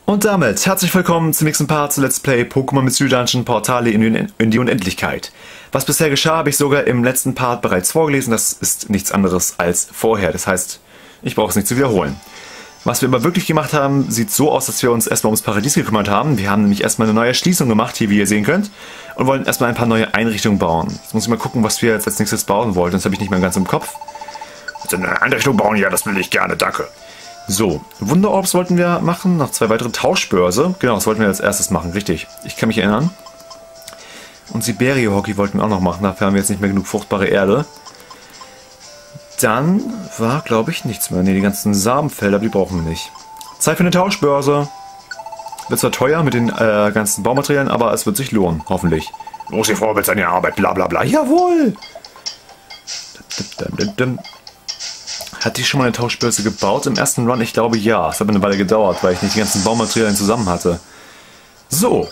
Und damit herzlich willkommen zum nächsten Part zu Let's Play Pokémon Mystery Dungeon Portale in die Unendlichkeit. Was bisher geschah, habe ich sogar im letzten Part bereits vorgelesen. Das ist nichts anderes als vorher. Das heißt, ich brauche es nicht zu wiederholen. Was wir aber wirklich gemacht haben, sieht so aus, dass wir uns erstmal ums Paradies gekümmert haben. Wir haben nämlich erstmal eine neue Erschließung gemacht, hier wie ihr sehen könnt. Und wollen erstmal ein paar neue Einrichtungen bauen. Jetzt muss ich mal gucken, was wir jetzt als nächstes bauen wollten. Das habe ich nicht mehr ganz im Kopf. Also eine Einrichtung bauen, ja, das will ich gerne, danke. So, Wunderorbs wollten wir machen, noch 2 weitere Tauschbörse. Genau, das wollten wir als erstes machen, richtig. Ich kann mich erinnern. Und Siberio-Hockey wollten wir auch noch machen, dafür haben wir jetzt nicht mehr genug fruchtbare Erde. Dann war, glaube ich, nichts mehr. Ne, die ganzen Samenfelder, die brauchen wir nicht. Zeit für eine Tauschbörse. Wird zwar teuer mit den ganzen Baumaterialien, aber es wird sich lohnen, hoffentlich. Los, ihr Vorbild an die Arbeit, bla bla bla. Jawohl! Hat die schon mal eine Tauschbörse gebaut im ersten Run? Ich glaube ja. Es hat eine Weile gedauert, weil ich nicht die ganzen Baumaterialien zusammen hatte. So.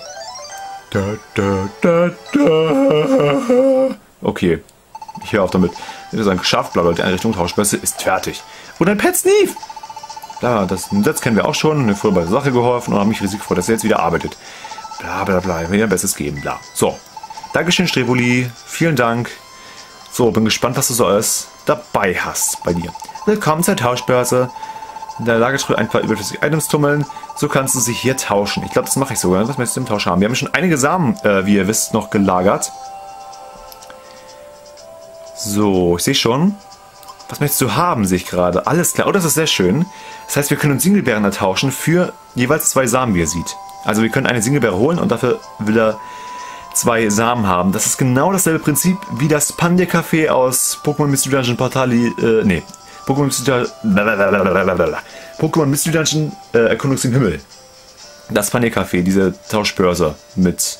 Okay. Ich höre auf damit. Wir haben geschafft, blablabla, die Einrichtung Tauschbörse ist fertig. Und ein Pet Sneef! Klar, das kennen wir auch schon. Mir vorher bei der Sache geholfen und habe mich riesig gefreut, dass er jetzt wieder arbeitet. Bla bla bla. Ich will ihr Bestes geben, bla. So. Dankeschön, Streboli. Vielen Dank. So, bin gespannt, was du so alles dabei hast bei dir. Willkommen zur Tauschbörse. In der Lagertruhe ein paar überflüssige Items tummeln. So kannst du sie hier tauschen. Ich glaube, das mache ich sogar. Was möchtest du im Tausch haben? Wir haben schon einige Samen, wie ihr wisst, noch gelagert. So, ich sehe schon. Was möchtest du haben, sehe ich gerade. Alles klar. Oh, das ist sehr schön. Das heißt, wir können uns Singlebeeren ertauschen für jeweils 2 Samen, wie ihr seht. Also wir können eine Singlebeere holen und dafür will er 2 Samen haben. Das ist genau dasselbe Prinzip wie das Pandir-Café aus Pokémon Mystery Dungeon Portali, Pokémon Mystery Dungeon Erkundungs im Himmel. Das Pandir-Café, diese Tauschbörse mit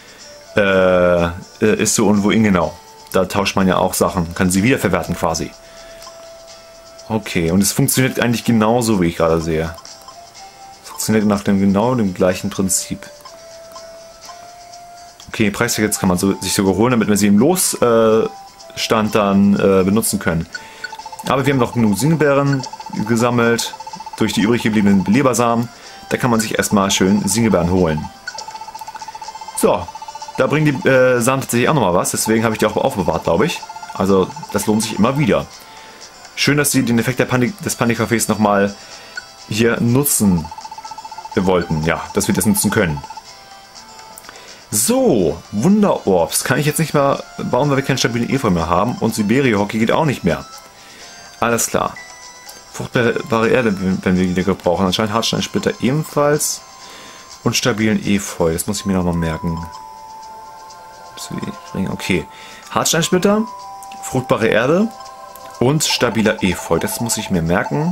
ist so und wohin genau. Da tauscht man ja auch Sachen, kann sie wiederverwerten quasi. Okay, und es funktioniert eigentlich genauso, wie ich gerade sehe. Es funktioniert nach genau dem gleichen Prinzip. Okay, Preistickets kann man sich sogar holen, damit wir sie im Losstand dann benutzen können. Aber wir haben noch genug Singlebeeren gesammelt durch die übrig gebliebenen Belebersamen. Da kann man sich erstmal schön Singlebeeren holen. So, da bringen die Samen tatsächlich auch nochmal was, deswegen habe ich die auch aufbewahrt, glaube ich. Also, das lohnt sich immer wieder. Schön, dass sie den Effekt des Pandir-Cafés nochmal hier nutzen wollten. Ja, dass wir das nutzen können. So, Wunderorbs kann ich jetzt nicht mehr bauen, weil wir keinen stabilen Efeu mehr haben. Und Siberio-Hockey geht auch nicht mehr. Alles klar. Fruchtbare Erde, wenn wir die gebrauchen. Anscheinend Hartsteinsplitter ebenfalls. Und stabilen Efeu. Das muss ich mir nochmal merken. Okay. Hartsteinsplitter, fruchtbare Erde und stabiler Efeu. Das muss ich mir merken.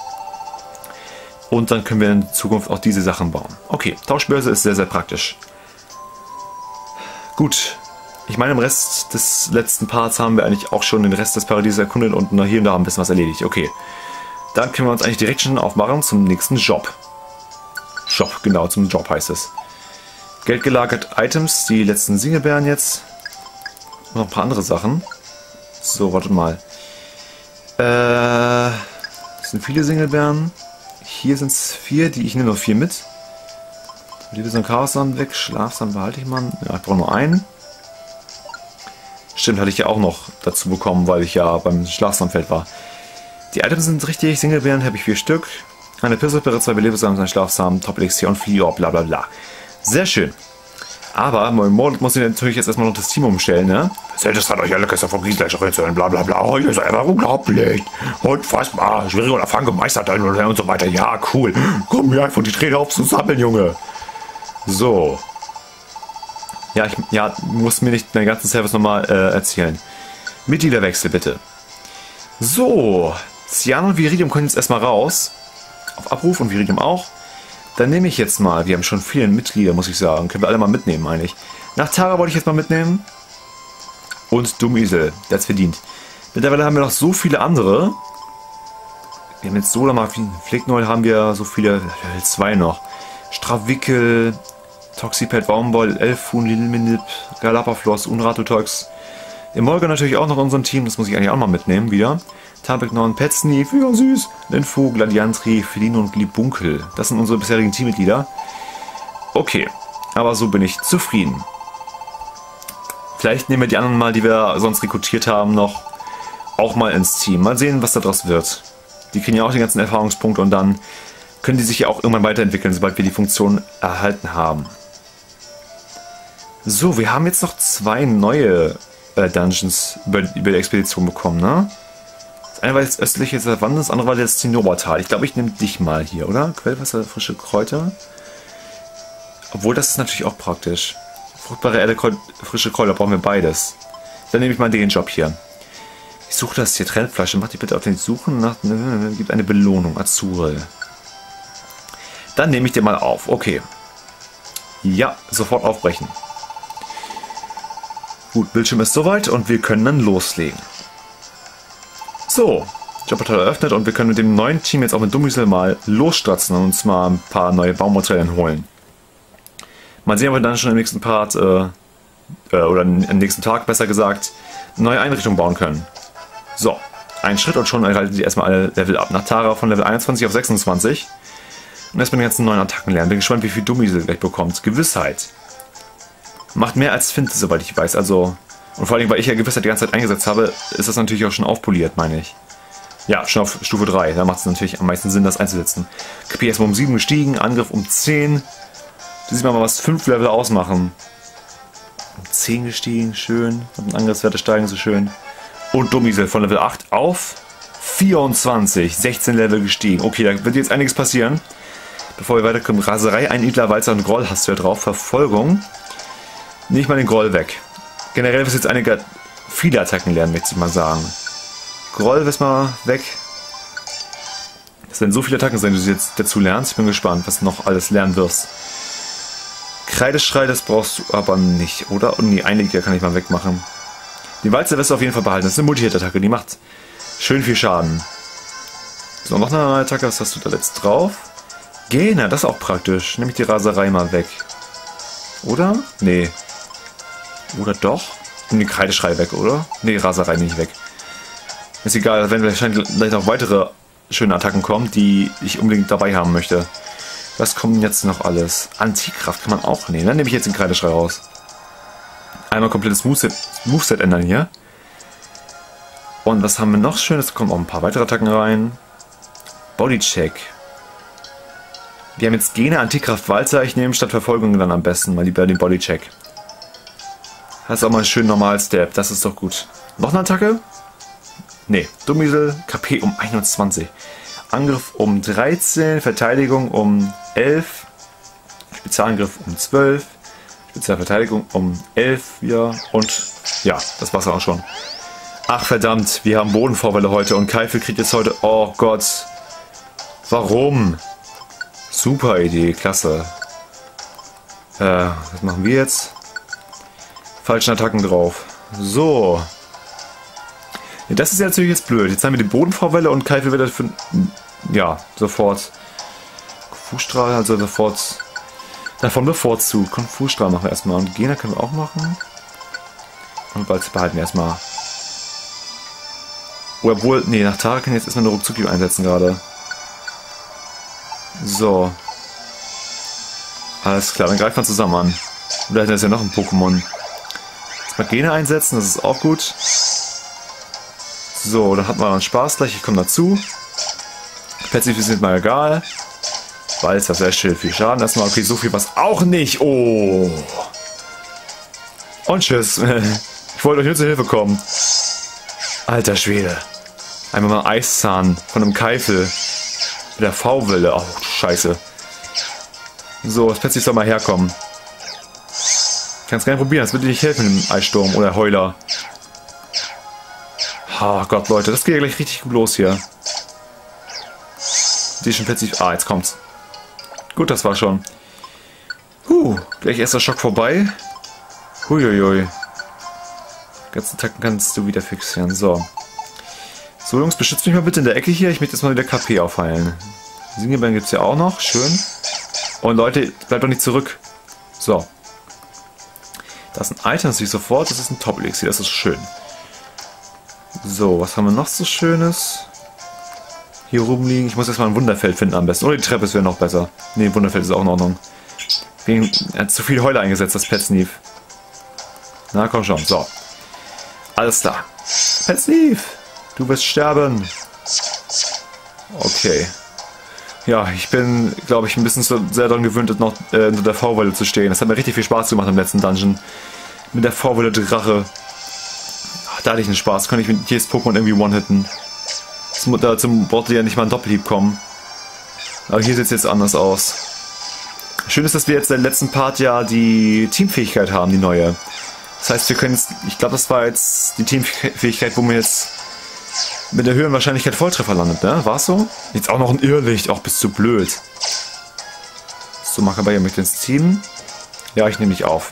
Und dann können wir in Zukunft auch diese Sachen bauen. Okay, Tauschbörse ist sehr, sehr praktisch. Gut, ich meine, im Rest des letzten Parts haben wir eigentlich auch schon den Rest des Paradieses erkundet und hier und da ein bisschen was erledigt. Okay, dann können wir uns eigentlich direkt schon aufmachen zum nächsten Job. Genau, zum Job heißt es. Geld gelagert, Items, die letzten Singlebeeren jetzt. Und noch ein paar andere Sachen. So, warte mal. Das sind viele Singlebeeren. Hier sind es 4, ich nehme noch 4 mit. Liebe sind Chaossamen weg, Schlafsamen behalte ich mal. Ja, ich brauche nur einen. Stimmt, hatte ich ja auch noch dazu bekommen, weil ich ja beim Schlafsamenfeld war. Die Items sind richtig, Singlebeeren habe ich 4 Stück. Eine Pisselbeere, 2 Belebersamen, ein Schlafsamen, Top-Elixier und Flior, bla bla bla. Sehr schön. Aber morgen muss ich natürlich jetzt erstmal noch das Team umstellen, ne? Selbst hat euch alle gestern vom Riesgleich erzählen, bla bla bla. Oh, ihr seid einfach unglaublich. Unfassbar. Schwierige Unterfangen gemeistert und so weiter. Ja, cool. Komm mir einfach die Träne auf zusammen, Junge. So. Ja, ich muss mir nicht den ganzen Service nochmal erzählen. Mitgliederwechsel, bitte. So. Cyan und Viridium können jetzt erstmal raus. Auf Abruf und Viridium auch. Dann nehme ich jetzt mal, wir haben schon viele Mitglieder, muss ich sagen. Können wir alle mal mitnehmen, eigentlich. Nach Tara wollte ich jetzt mal mitnehmen. Und Dummisel, der hat's verdient. Mittlerweile haben wir noch so viele andere. Wir haben jetzt so mal Flicknoll haben wir so viele, 2 noch. Strawickel, Toxipet, Baumwoll, Elfun, Lilminip, Galapafloss, Unratotox. Emolga natürlich auch noch in unserem Team, das muss ich eigentlich auch mal mitnehmen wieder. Tapignon, Petsnif, ja süß, Linfo, Gladiantri, Felino und Glibunkel. Das sind unsere bisherigen Teammitglieder. Okay, aber so bin ich zufrieden. Vielleicht nehmen wir die anderen mal, die wir sonst rekrutiert haben, noch auch mal ins Team. Mal sehen, was daraus wird. Die kriegen ja auch die ganzen Erfahrungspunkte und dann können die sich ja auch irgendwann weiterentwickeln, sobald wir die Funktion erhalten haben. So, wir haben jetzt noch 2 neue Dungeons über die Expedition bekommen, ne? Das eine war jetzt östliche Savanne, das andere war jetzt Zinnobertal. Ich glaube, ich nehme dich mal hier, oder? Quellwasser, frische Kräuter. Obwohl, das ist natürlich auch praktisch. Fruchtbare Erde, frische Kräuter, brauchen wir beides. Dann nehme ich mal den Job hier. Ich suche das hier, Trendflasche. Mach die bitte auf den Suchen nach... Gibt eine Belohnung, Azurel. Dann nehme ich den mal auf. Okay. Ja, sofort aufbrechen. Gut, Bildschirm ist soweit und wir können dann loslegen. So, Jobportal eröffnet und wir können mit dem neuen Team jetzt auch mit Dummiesel mal losstratzen und uns mal ein paar neue Baumaterialien holen. Mal sehen, ob wir dann schon im nächsten Part, oder am nächsten Tag besser gesagt, neue Einrichtungen bauen können. So, ein Schritt und schon erhalten sie erstmal alle Level ab. Nach Tara von Level 21 auf 26. Und erstmal die ganzen neuen Attacken lernen. Bin gespannt, wie viel Dummiesel gleich bekommt. Gewissheit. Macht mehr als Finte, soweit ich weiß. Also, und vor allem, weil ich ja Gewissheit die ganze Zeit eingesetzt habe, ist das natürlich auch schon aufpoliert, meine ich. Ja, schon auf Stufe 3. Da macht es natürlich am meisten Sinn, das einzusetzen. KP erstmal um 7 gestiegen, Angriff um 10. Da sieht man mal, was 5 Level ausmachen. Um 10 gestiegen, schön. Und Angriffswerte steigen so schön. Und Dummiesel von Level 8 auf 24. 16 Level gestiegen. Okay, da wird jetzt einiges passieren. Bevor wir weiterkommen, Raserei, ein Idler, Walzer und Groll hast du ja drauf. Verfolgung. Nehme ich mal den Groll weg. Generell wirst du jetzt viele Attacken lernen, möchte ich mal sagen. Groll wirst mal weg. Das werden so viele Attacken sein, die du jetzt dazu lernst. Ich bin gespannt, was du noch alles lernen wirst. Kreideschrei, das brauchst du aber nicht, oder? Und die einige kann ich mal wegmachen. Die Walze wirst du auf jeden Fall behalten. Das ist eine Multi-Hit-Attacke, die macht schön viel Schaden. So, noch eine neue Attacke, was hast du da jetzt drauf? Gena, das ist auch praktisch. Nehme ich die Raserei mal weg. Oder? Nee. Oder doch? Ich nehme den Kreideschrei weg, oder? Nee, Raserei nicht weg. Ist egal, wenn wahrscheinlich noch weitere schöne Attacken kommen, die ich unbedingt dabei haben möchte. Was kommt denn jetzt noch alles? Antikraft kann man auch nehmen. Dann nehme ich jetzt den Kreideschrei raus. Einmal komplettes Moveset ändern hier. Und was haben wir noch Schönes? Kommen auch ein paar weitere Attacken rein. Bodycheck. Wir haben jetzt Gene, Antikraft, Walzer. Ich nehme statt Verfolgung dann am besten mal lieber den Bodycheck. Das ist auch mal ein schön normal Step. Das ist doch gut. Noch eine Attacke? Ne. Dummiesel, KP um 21. Angriff um 13. Verteidigung um 11. Spezialangriff um 12. Spezialverteidigung um 11 wieder. Und ja, das war's auch schon. Ach verdammt, wir haben Bodenvorwelle heute und Keifel kriegt jetzt heute... Oh Gott. Warum? Super Idee, klasse. Was machen wir jetzt? Falschen Attacken drauf. So. Ja, das ist ja natürlich jetzt blöd. Jetzt haben wir die Bodenvorwelle und Keifel wird dafür... Ja, sofort. Konfusstrahl, also sofort... Davon bevorzugt. Konfusstrahl machen wir erstmal. Und Gena können wir auch machen. Und Walze behalten wir erstmal. Obwohl, nee, nach Tara kann ich jetzt erstmal eine Ruckzucki einsetzen gerade. So. Alles klar, dann greifen wir zusammen an. Und da ist ja noch ein Pokémon. Jetzt mal Gene einsetzen, das ist auch gut. So, dann hat man Spaß gleich, ich komme dazu. Petsif ist mal egal. Weiß, das sehr schön. Viel Schaden erstmal. Okay, so viel was auch nicht. Oh. Und tschüss. Ich wollte euch nur zur Hilfe kommen. Alter Schwede. Einmal mal Eiszahn von einem Keifel. Mit der V-Welle. Oh, Scheiße. So, das Petsif soll mal herkommen. Kannst gerne probieren. Das wird dir nicht helfen im Eissturm oder Heuler. Oh Gott, Leute. Das geht ja gleich richtig gut los hier. Die ist schon Petsif. Ah, jetzt kommt's. Gut, das war schon. Gleich erster Schock vorbei. Huiuiui. Ganzen Attacken kannst du wieder fixieren. So. So, Jungs, beschützt mich mal bitte in der Ecke hier. Ich möchte jetzt mal wieder KP aufheilen. Singebein gibt es ja auch noch. Schön. Und Leute, bleibt doch nicht zurück. So. Das ist ein Item, das sehe ich sofort. Das ist ein Top-Elixir. Das ist schön. So, was haben wir noch so Schönes? Hier rumliegen. Ich muss erstmal ein Wunderfeld finden am besten. Oder die Treppe wäre noch besser. Ne, Wunderfeld ist auch in Ordnung. Er hat zu viel Heule eingesetzt, das Pet Sneef. Na, komm schon. So. Alles klar. Pet Sneef, du wirst sterben. Okay. Ja, ich bin, glaube ich, ein bisschen sehr daran gewöhnt, noch unter der V-Welle zu stehen. Das hat mir richtig viel Spaß gemacht im letzten Dungeon. Mit der V-Welle Drache. Ach, da hatte ich einen Spaß. Konnte ich mit jedes Pokémon irgendwie one-hitten. Dazu brauchte ja nicht mal ein Doppelhieb kommen. Aber hier sieht es jetzt anders aus. Schön ist, dass wir jetzt im letzten Part ja die Teamfähigkeit haben, die neue. Das heißt, wir können jetzt, ich glaube, das war jetzt die Teamfähigkeit, wo man jetzt mit der höheren Wahrscheinlichkeit Volltreffer landet, ne? War's so? Jetzt auch noch ein Irrlicht, auch bist du blöd. So, mach aber hier mit ins Team. Ja, ich nehme dich auf.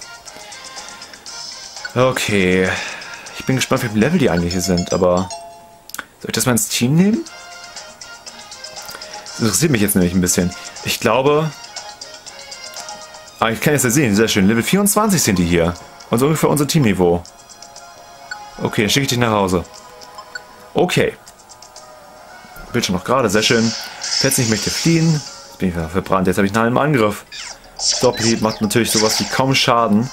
Okay. Ich bin gespannt, wie viele Level die eigentlich hier sind, aber... Soll ich das mal ins Team nehmen? Das interessiert mich jetzt nämlich ein bisschen. Ich glaube... Ah, ich kann jetzt ja sehen, sehr schön. Level 24 sind die hier. Und so ungefähr unser Teamniveau. Okay, dann schicke ich dich nach Hause. Okay. Bildschirm noch gerade, sehr schön. Plötzlich möchte fliehen. Jetzt bin ich verbrannt, jetzt habe ich einen Angriff. Doppelhieb macht natürlich sowas wie kaum Schaden.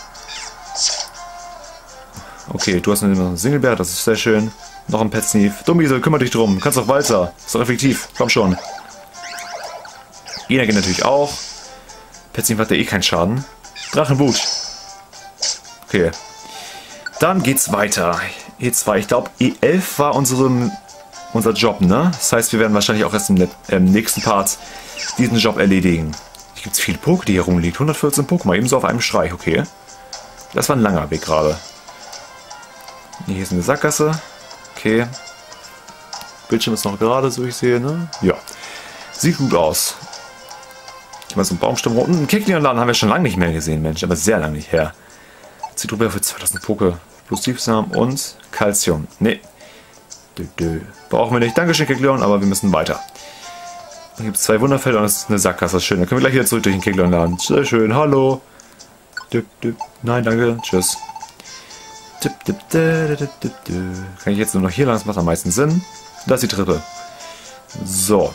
Okay, du hast einen Singlebear, das ist sehr schön. Noch ein Pet Sneef. Dummiesel, kümmere dich drum. Kannst doch Walzer. Ist doch effektiv. Komm schon. Jena geht natürlich auch. Pet Sneef hat ja eh keinen Schaden. Drachenwut. Okay. Dann geht's weiter. E2. Ich glaube, E11 war unser Job, ne? Das heißt, wir werden wahrscheinlich auch erst im nächsten Part diesen Job erledigen. Hier gibt es viele Poké, die hier rumliegen. 114 Pokémon, ebenso auf einem Streich, okay. Das war ein langer Weg gerade. Hier ist eine Sackgasse. Okay. Bildschirm ist noch gerade, so ich sehe, ne? Ja. Sieht gut aus. Ich mal so einen Baumstamm unten. Einen Kekleon-Laden haben wir schon lange nicht mehr gesehen, Mensch. Aber sehr lange nicht her. Zitrobär für 2000 Poké. Plus Tiefsamen und Calcium. Ne. Brauchen wir nicht. Dankeschön, Kekleon, aber wir müssen weiter. Dann gibt es 2 Wunderfelder und es ist eine Sackgasse. Das ist schön. Dann können wir gleich wieder zurück durch den Kekleon-Laden. Sehr schön. Hallo. Nein, danke. Tschüss. Kann ich jetzt nur noch hier lang? Das macht am meisten Sinn. Das ist die Treppe. So.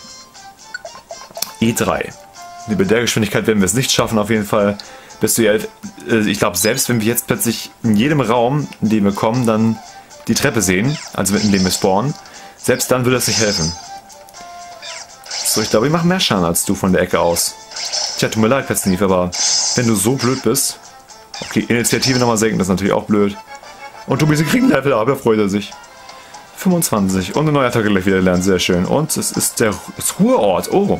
E3. Bei der Geschwindigkeit werden wir es nicht schaffen, auf jeden Fall. Bis zu 11. Ich glaube, selbst wenn wir jetzt plötzlich in jedem Raum, in dem wir kommen, dann die Treppe sehen, also in dem wir spawnen, selbst dann würde das nicht helfen. So, ich glaube, ich mache mehr Schaden als du von der Ecke aus. Tja, tut mir leid, Pet Sneef, aber wenn du so blöd bist... Okay, Initiative nochmal senken, das ist natürlich auch blöd. Und du bist kriegen Level ab, da freut er sich. 25. Und eine neue Attacke gleich wieder lernen, sehr schön. Und es ist das Ruheort, oh.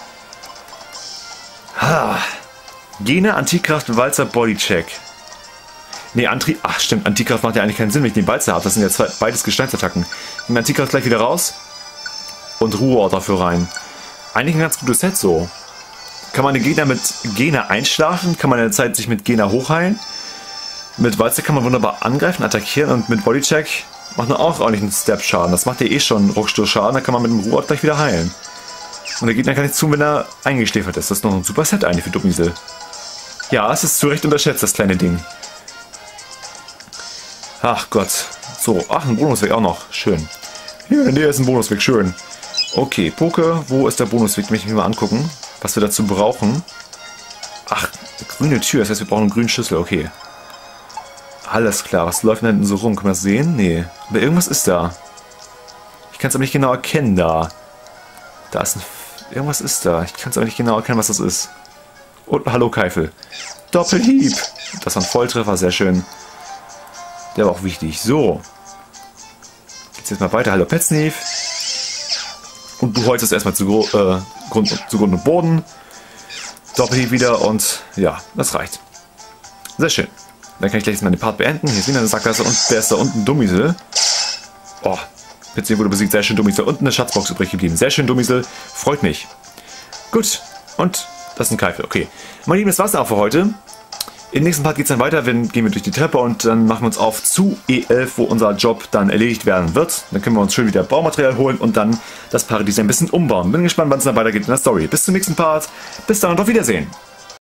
Ha. Gene, Antikraft, Walzer, Bodycheck. Ne, ach stimmt, Antikraft macht ja eigentlich keinen Sinn, wenn ich den Walzer habe. Das sind ja beides Gesteinsattacken. Ich nehme Antikraft gleich wieder raus. Und Ruheort dafür rein. Eigentlich ein ganz gutes Set so. Kann man den Gegner mit Gene einschlafen? Kann man in der Zeit sich mit Gene hochheilen? Mit Walzer kann man wunderbar angreifen, attackieren und mit Bodycheck macht man auch ordentlichen Step-Schaden. Das macht ja eh schon Ruckstoßschaden, da kann man mit dem Ruheort gleich wieder heilen. Und der Gegner kann nichts tun, wenn er eingeschläfert ist. Das ist noch ein super Set eigentlich für Dummiesel. Ja, es ist zu Recht unterschätzt, das kleine Ding. Ach Gott. So, ach, ein Bonusweg auch noch. Schön. Hier in der Nähe ist ein Bonusweg, schön. Okay, Poké, wo ist der Bonusweg? Ich möchte mich mal angucken, was wir dazu brauchen. Ach, eine grüne Tür, das heißt, wir brauchen einen grünen Schlüssel, okay. Alles klar, was läuft denn da hinten so rum? Können wir das sehen? Nee. Aber irgendwas ist da. Ich kann es aber nicht genau erkennen da. Da ist ein... Irgendwas ist da. Ich kann es aber nicht genau erkennen, was das ist. Und hallo Keifel. Doppelhieb. Das war ein Volltreffer, sehr schön. Der war auch wichtig. So. Geht's jetzt mal weiter. Hallo Pet Sneef. Und du holst es erstmal zu Grund und Boden. Doppelhieb wieder und ja, das reicht. Sehr schön. Dann kann ich gleich mal den Part beenden. Hier ist wieder eine Sackgasse und der ist da unten Dummiesel. Oh, Pet Sneef wurde besiegt. Sehr schön, Dummiesel. Und eine Schatzbox übrig geblieben. Sehr schön, Dummiesel. Freut mich. Gut. Und das ist ein Keifel. Okay. Meine Lieben, das war's dann auch für heute. Im nächsten Part geht es dann weiter. Gehen wir durch die Treppe und dann machen wir uns auf zu E11, wo unser Job dann erledigt werden wird. Dann können wir uns schön wieder Baumaterial holen und dann das Paradies ein bisschen umbauen. Bin gespannt, wann es dann weitergeht in der Story. Bis zum nächsten Part. Bis dann und auf Wiedersehen.